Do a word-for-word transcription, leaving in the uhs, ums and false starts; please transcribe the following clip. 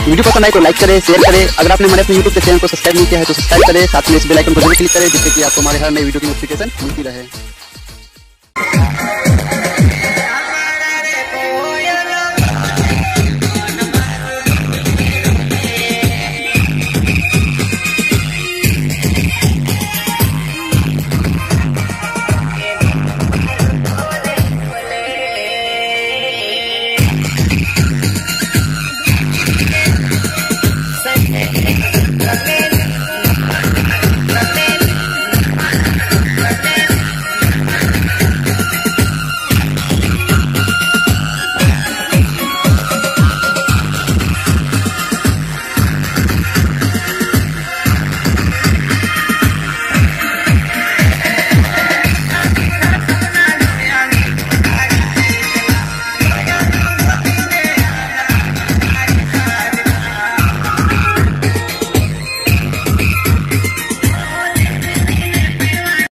Video पसंद आए तो लाइक करें, शेयर करें। अगर आपने हमारे अपने यूट्यूब के चैनल को सब्सक्राइब नहीं किया है तो सब्सक्राइब करें, साथ में इस बेल आइकन को जरूर क्लिक करें जिससे कि आपको हमारे हर नए वीडियो की नोटिफिकेशन मिलती रहे।